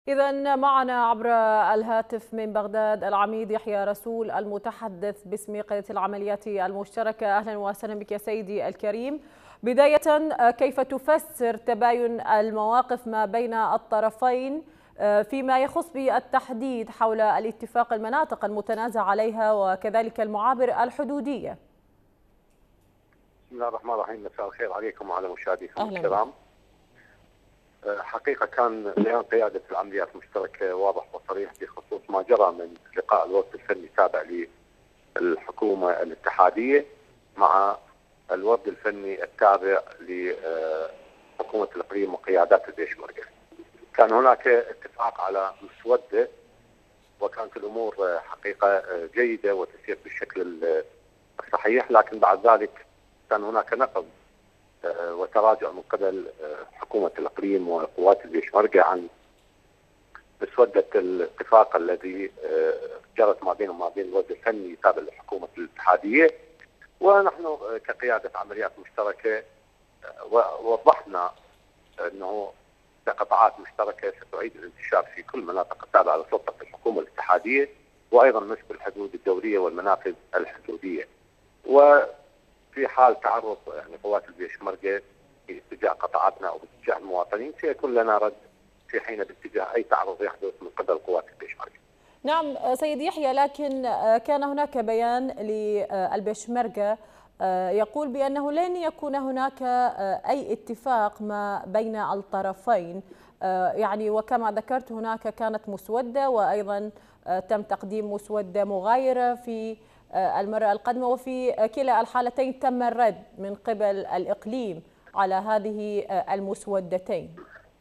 إذا معنا عبر الهاتف من بغداد العميد يحيى رسول المتحدث باسم قيادة العمليات المشتركة. أهلا وسهلا بك يا سيدي الكريم. بداية، كيف تفسر تباين المواقف ما بين الطرفين فيما يخص بالتحديد حول الاتفاق المناطق المتنازع عليها وكذلك المعابر الحدودية؟ بسم الله الرحمن الرحيم. مساء الخير عليكم وعلى مشاهديكم أهلا بك. الكرام. حقيقة كان بيان قيادة العمليات المشتركة واضح وصريح بخصوص ما جرى من لقاء الوفد الفني التابع للحكومة الاتحادية مع الوفد الفني التابع لحكومة الإقليم وقيادات البيشمركة. كان هناك اتفاق على مسودة وكانت الأمور حقيقة جيدة وتسير بالشكل الصحيح، لكن بعد ذلك كان هناك نقض وتراجع من قبل حكومة الإقليم وقوات البيشمركة عن مسودة الاتفاق الذي جرت ما بينه وما بين الوفد الفني التابع للحكومة الاتحادية. ونحن كقيادة عمليات مشتركة وضحنا أنه قطاعات مشتركة ستعيد الانتشار في كل مناطق التابعة لسلطة الحكومة الاتحادية، وأيضا مسك الحدود الدولية والمنافذ الحدودية. وفي حال تعرض قوات البيشمركة باتجاه قطاعاتنا او باتجاه المواطنين سيكون لنا رد في حين باتجاه اي تعرض يحدث من قبل قوات البيشمركة. نعم سيد يحيى، لكن كان هناك بيان للبيشمركة يقول بأنه لن يكون هناك أي اتفاق ما بين الطرفين، يعني وكما ذكرت هناك كانت مسودة وأيضا تم تقديم مسودة مغايرة في المرة القادمة، وفي كلا الحالتين تم الرد من قبل الإقليم على هذه المسودتين.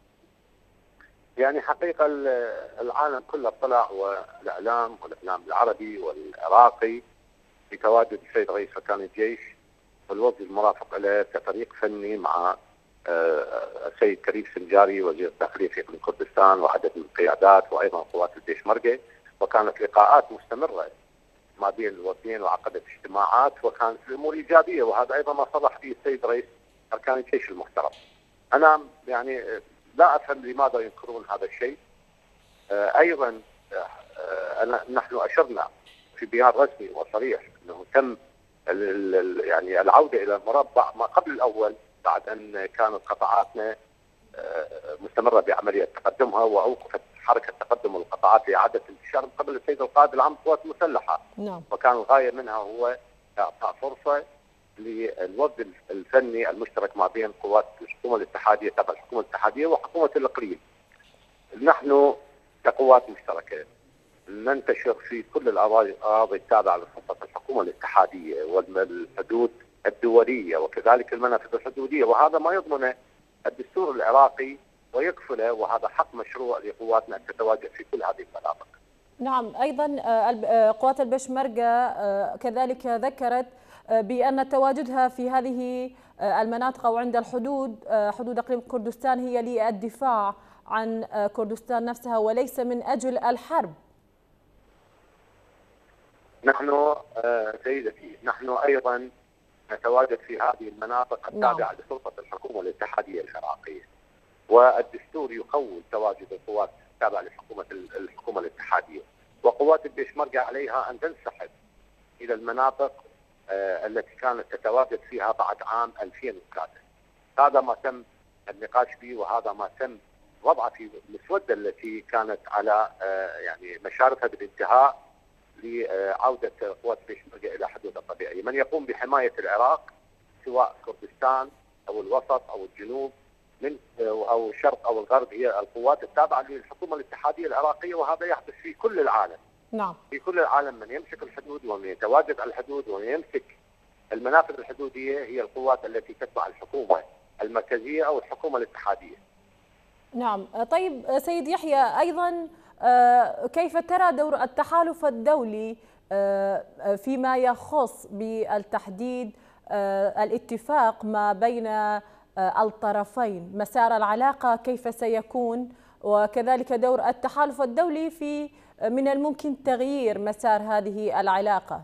يعني حقيقة العالم كله اطلع، والإعلام العربي والعراقي بتواجد السيد رئيس أركان الجيش والوفد المرافق له كفريق فني مع السيد كريم سنجاري وزير الداخلية في إقليم كردستان وعدد من القيادات وأيضا قوات البيشمركة، وكانت لقاءات مستمرة ما بين الوفدين وعقدت اجتماعات وكانت الأمور إيجابية، وهذا أيضا ما صرح به السيد رئيس أركان الجيش المحترم. أنا يعني لا أفهم لماذا ينكرون هذا الشيء. أيضا نحن أشرنا في بيان رسمي وصريح أنه تم يعني العودة إلى المربع ما قبل الأول بعد أن كانت قطاعاتنا مستمرة بعملية تقدمها، وأوقفت حركة تقدم القطاعات لإعادة انتشار من قبل السيد القائد العام للقوات المسلحة. نعم. وكان الغاية منها هو إعطاء فرصة للوفد الفني المشترك ما بين قوات الحكومة الاتحادية تبع الحكومة الاتحادية وحكومة الإقليم. نحن كقوات مشتركة ننتشر في كل الأراضي التابعة لسلطة الحكومة الاتحادية والحدود الدولية وكذلك المنافذ الحدودية، وهذا ما يضمنه الدستور العراقي ويكفله، وهذا حق مشروع لقواتنا أن تتواجد في كل هذه المناطق. نعم، أيضا قوات البيشمركة كذلك ذكرت بأن تواجدها في هذه المناطق أو عند الحدود، حدود إقليم كردستان، هي للدفاع عن كردستان نفسها وليس من أجل الحرب. نحن سيدتي نحن أيضا نتواجد في هذه المناطق التابعة لسلطة الحكومة الاتحادية العراقية، والدستور يقوي تواجد القوات التابعة الحكومة الاتحادية، وقوات البيشمركة عليها أن تنسحب إلى المناطق التي كانت تتواجد فيها بعد عام 2003. هذا ما تم النقاش فيه، وهذا ما تم وضعه في المسودة التي كانت على يعني مشارفها بالانتهاء لعودة قوات البيشمركة إلى حدودها الطبيعية. من يقوم بحماية العراق سواء كردستان أو الوسط أو الجنوب من أو الشرق أو الغرب هي القوات التابعة للحكومة الاتحادية العراقية، وهذا يحدث في كل العالم. نعم. في كل العالم من يمسك الحدود ومن يتواجد على الحدود ومن يمسك المنافذ الحدودية هي القوات التي تتبع الحكومة المركزية أو الحكومة الاتحادية. نعم. طيب سيد يحيى، أيضا كيف ترى دور التحالف الدولي فيما يخص بالتحديد الاتفاق ما بين الطرفين؟ مسار العلاقة كيف سيكون، وكذلك دور التحالف الدولي في من الممكن تغيير مسار هذه العلاقة؟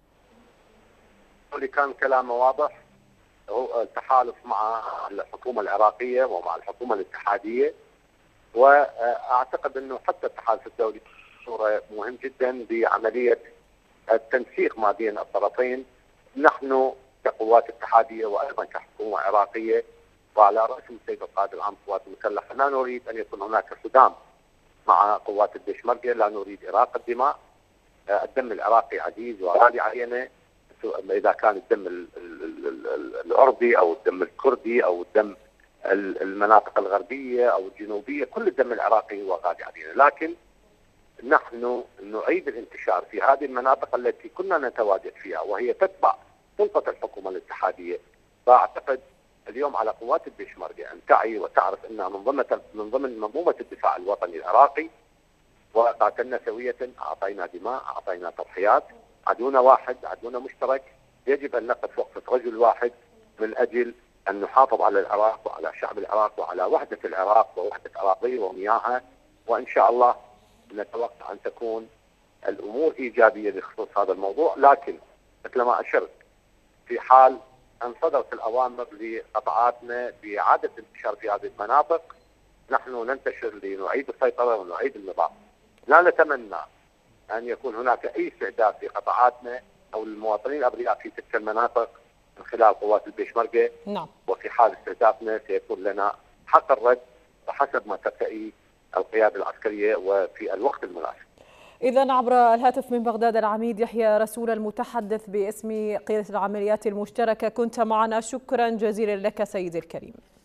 كان كلامه واضح، هو التحالف مع الحكومة العراقية ومع الحكومة الاتحادية، واعتقد انه حتى التحالف الدولي صوره مهم جدا بعمليه التنسيق ما بين الطرفين. نحن كقوات اتحاديه وايضا كحكومه عراقيه وعلى راس السيد القائد العام للقوات المسلحه لا نريد ان يكون هناك صدام مع قوات البيشمركه، لا نريد اراقه دماء. الدم العراقي عزيز وغالي علينا، اذا كان الدم العربي او الدم الكردي او الدم المناطق الغربيه او الجنوبيه، كل الدم العراقي هو غالي علينا، لكن نحن نعيد الانتشار في هذه المناطق التي كنا نتواجد فيها وهي تتبع سلطه الحكومه الاتحاديه. فاعتقد اليوم على قوات البيشمركه ان تعي وتعرف انها من ضمن منظومه الدفاع الوطني العراقي، وقاتلنا سويه، اعطينا دماء، اعطينا تضحيات، عدونا واحد، عدونا مشترك، يجب ان نقف وقفه رجل واحد من اجل ان نحافظ على العراق وعلى شعب العراق وعلى وحده العراق ووحده اراضيه ومياهها، وان شاء الله نتوقع ان تكون الامور ايجابيه بخصوص هذا الموضوع. لكن مثل ما اشرت، في حال ان صدرت الاوامر لقطاعاتنا باعاده الانتشار في هذه المناطق، نحن ننتشر لنعيد السيطره ونعيد النظام. لا نتمنى ان يكون هناك اي استعداد في قطاعاتنا او المواطنين الابرياء في تلك المناطق من خلال قوات البيشمركه. نعم. وفي حال استهدافنا سيكون لنا حق الرد وحسب ما ترتئي القياده العسكريه وفي الوقت المناسب. إذا عبر الهاتف من بغداد العميد يحيى رسول المتحدث باسم قيادة العمليات المشتركة كنت معنا، شكرا جزيلا لك سيدي الكريم.